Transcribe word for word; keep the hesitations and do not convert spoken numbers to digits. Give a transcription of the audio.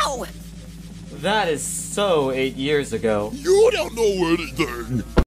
know? That is so eight years ago. You don't know anything.